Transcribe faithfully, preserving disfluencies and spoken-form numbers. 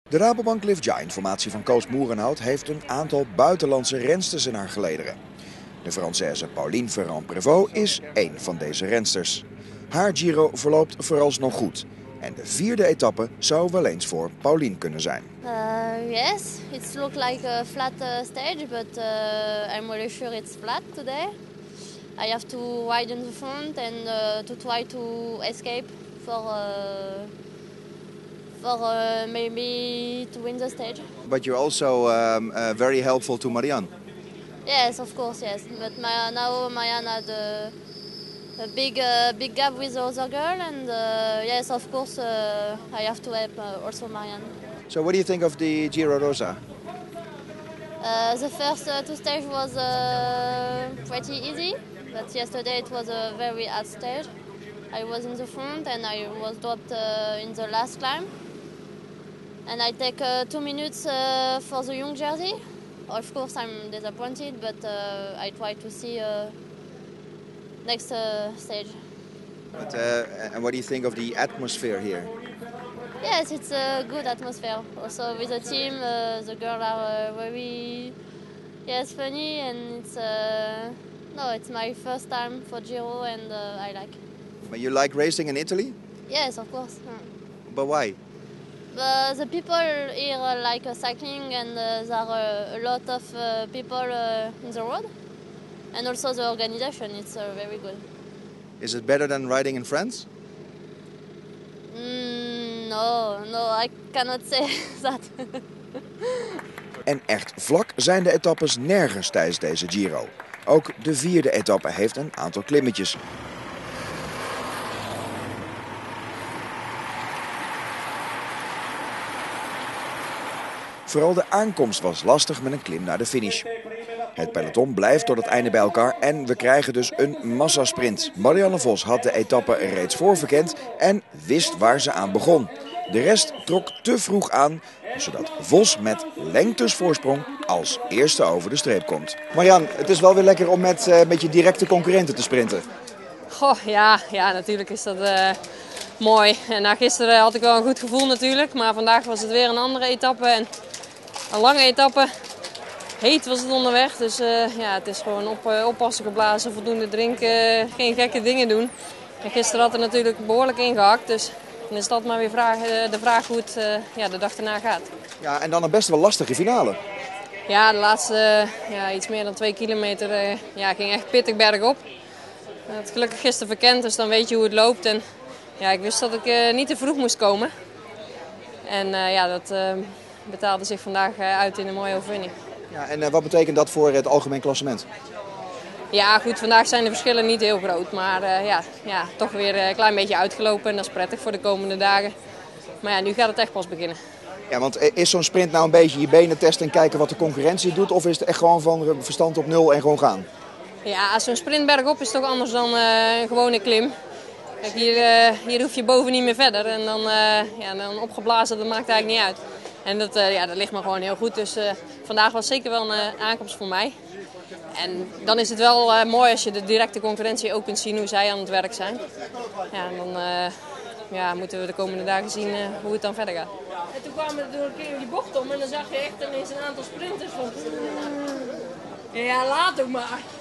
De Rabobank Lift-Ja-informatie van Koos Moerenhout heeft een aantal buitenlandse rensters in haar gelederen. De Française Pauline Ferrand-Prévot is één van deze rensters. Haar Giro verloopt vooralsnog goed. En de vierde etappe zou wel eens voor Pauline kunnen zijn. Uh, yes, it looks like a flat uh, stage, but uh, I'm really sure it's flat today. I have to ride in the front and uh, to try to escape for, uh, for uh, maybe to win the stage. But you're also um, uh, very helpful to Marianne. Yes, of course, yes. But my, now Marianne had a, a big, uh, big gap with the other girl, and uh, yes, of course, uh, I have to help uh, also Marianne. So what do you think of the Giro Rosa? Uh, the first uh, two stages was uh, pretty easy, but yesterday it was a very hard stage. I was in the front and I was dropped uh, in the last climb. And I take uh, two minutes uh, for the young jersey. Of course I'm disappointed, but uh, I try to see uh, next uh, stage. But, uh, and what do you think of the atmosphere here? Yes, it's a good atmosphere. Also with the team, uh, the girls are uh, very yes funny, and it's uh, no, it's my first time for Giro, and uh, I like. But you like racing in Italy? Yes, of course. Mm. But why? But the people here uh, like uh, cycling, and uh, there are uh, a lot of uh, people uh, in the road, and also the organization. It's uh, very good. Is it better than riding in France? Mm, no, no, I cannot say that. En echt vlak zijn de etappes nergens tijdens deze Giro. Ook de vierde etappe heeft een aantal klimmetjes. Vooral de aankomst was lastig met een klim naar de finish. Het peloton blijft tot het einde bij elkaar en we krijgen dus een massasprint. Marianne Vos had de etappe reeds voorverkend en wist waar ze aan begon. De rest trok te vroeg aan, zodat Vos met lengtes voorsprong als eerste over de streep komt. Marianne, het is wel weer lekker om met, uh, met je directe concurrenten te sprinten. Goh, ja, ja, natuurlijk is dat uh, mooi. En na gisteren had ik wel een goed gevoel natuurlijk, maar vandaag was het weer een andere etappe en een lange etappe. Heet was het onderweg, dus uh, ja, het is gewoon op, uh, oppassen, geblazen, voldoende drinken, geen gekke dingen doen. En gisteren had er natuurlijk behoorlijk ingehakt, dus dan is dat maar weer vraag, uh, de vraag hoe het uh, ja, de dag erna gaat. Ja, en dan een best wel lastige finale. Ja, de laatste uh, ja, iets meer dan twee kilometer uh, ja, ging echt pittig bergop. Ik had het gelukkig gisteren verkend, dus dan weet je hoe het loopt. En, ja, ik wist dat ik uh, niet te vroeg moest komen. En uh, ja, dat uh, betaalde zich vandaag uh, uit in een mooie overwinning. Ja, en uh, wat betekent dat voor het algemeen klassement? Ja, goed, vandaag zijn de verschillen niet heel groot. Maar uh, ja, ja, toch weer een klein beetje uitgelopen en dat is prettig voor de komende dagen. Maar ja, nu gaat het echt pas beginnen. Ja, want is zo'n sprint nou een beetje je benen testen en kijken wat de concurrentie doet? Of is het echt gewoon van verstand op nul en gewoon gaan? Ja, zo'n sprint bergop is toch anders dan uh, een gewone klim. Kijk, hier, uh, hier hoef je boven niet meer verder. En dan, uh, ja, dan opgeblazen, dat maakt eigenlijk niet uit. En dat, uh, ja, dat ligt me gewoon heel goed. Dus uh, vandaag was zeker wel een uh, aankomst voor mij. En dan is het wel uh, mooi als je de directe concurrentie ook kunt zien hoe zij aan het werk zijn. Ja, en dan uh, ja, moeten we de komende dagen zien uh, hoe het dan verder gaat. En toen kwamen we door een keer die bocht om en dan zag je echt ineens een aantal sprinters van... Ja, laat ook maar.